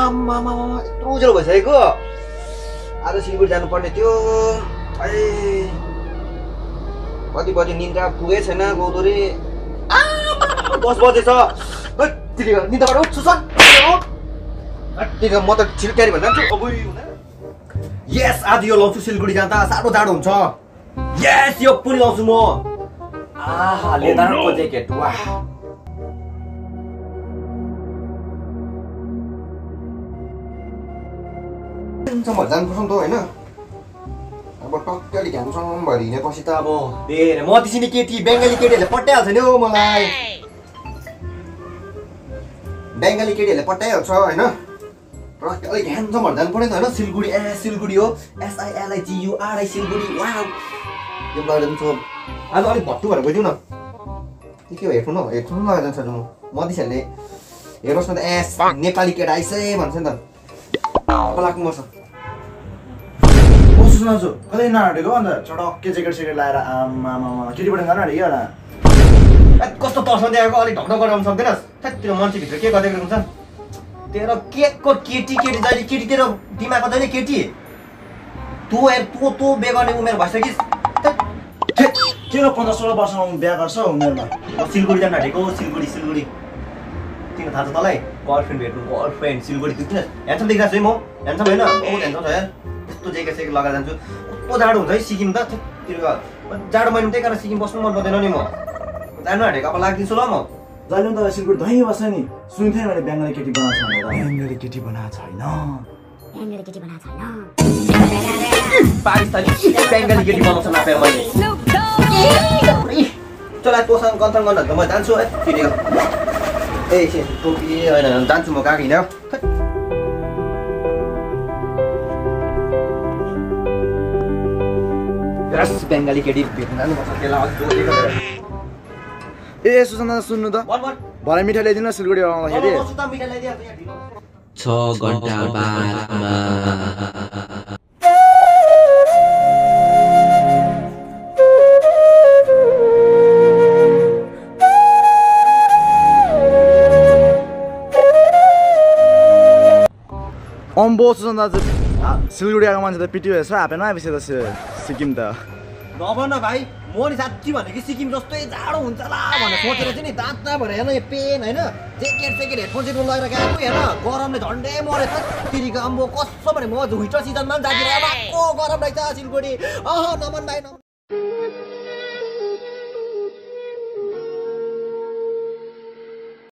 आम्मामा यत्रो उज्यालो भइसकेको आज सिलगढी जानुपर्ने थियो कति बजे निन्द्रा पुगेको छैन गौतरी 10 बजेछ निन्द्राबाट उठ सुसन म त छिल्क्यारी भन्न यस आज यो लाउँछु सिलगढी जाँदा साह्रो जाडो हुन्छ यस यो पनि लाउँछु म आहा लेदरको ज्याकेट वाह सम्म जानुपर्छ नि त होइन अब टक्कै अलिक ह्यान्डसम भएर हिँडेपछि त अब म त्यसरी केटी बङ्गाली केटीहरूले पट्याइहाल्छ नि हौ मलाई बङ्गाली केटीहरूले पट्याइहाल्छ होइन टक्कै अलिक ह्यान्डसम भएर जानु पर्यो नि त होइन सिलगढी सिलगढी हो SILIGURI सिलगढी वाह यो लगेर पनि छ आज अलिक भट्टु भएर गइदिउँ न के हो हेडफोन लगाएर जान्छ म मधेसीहरूले हेर्नुहोस् न त नेपाली केटा आइसै भन्छ नि त लाग्नु पर्छ सुनाउँछु कतै नहाटेको अन्त चटक्के ज्याकेट सेकेट लाएर आमामा केटीबाट नहाटेको होला कस्तो तर्साउँदै आएको अलिक ढक्ढक गराउनु सक्दैनस् त्यो मान्छेभित्र के गर्दै हुन्छ तेरो केको केटी केटी जहिले केटी तेरो दिमाग हुँदैन केटी तँ बेगर्ने उमेर भइसकिस् के हो 15-16 वर्षमा बिहा गर्छ उमेरमा सिलगढी जान आँटेको सिलगढी तिमीलाई थाहा छ तँलाई गर्लफ्रेन्ड भेट्नु गर्लफ्रेन्ड सिलगढी त्यो ह्यान्डसम देखिरहेको छु है म ह्यान्डसम होइन बहुत ह्यान्डसम छ यार यस्तो ज्याकेट सेकेट लगाएर जान्छु कस्तो जाडो हुन्छ है सिक्किम त जाडो महिना त्यही कारण सिक्किम बस्नु मन पर्दैन नि म जानु आँटेको अब लाग्दिन्छु ल म जहिले त सिलगढी धैँ बस्छ नि सुन्थेँ मैले बङ्गाली केटी बनाएको छ भनेर बङ्गाली केटी बनाएको छैन पाकिस्तानी बङ्गाली केटी बनाउँछ नापेर मैले चला तँसँग कन्सर्न गर्न त म जान्छु है फेरि ए टोपी होइन जान्छु म गएको हिँड्यो बङ्गाली केटी भेट्नु जानुपर्छ त्यसलाई अलिक जोडेको ए सुसन्दा सुन्नु त भरे मिठाई ल्याइदिनु सिलगढी आउँदाखेरि 6 घण्टा बादमा अम्बो सुसन्दा सिलगढी आएको मान्छे त पिटी भएछ हापेन आएपछि त सिक्किम त नभन भाइ म नि साँच्ची भने कि सिक्किम जस्तै जाडो हुन्छ होला भनेर सोचेर चाहिँ नि दाँत भएर हेर्न यो पेन होइन ज्याकेट सेकेट हेडफोन सेडफोन लगाएर गएको हेर्न गरमले झन्डै मरेछ तिरीको अम्बो कस्तो भने म विन्टर सिजनमा पनि जाँदिरहेको गरम रहेछ सिलगढी नमन भाइ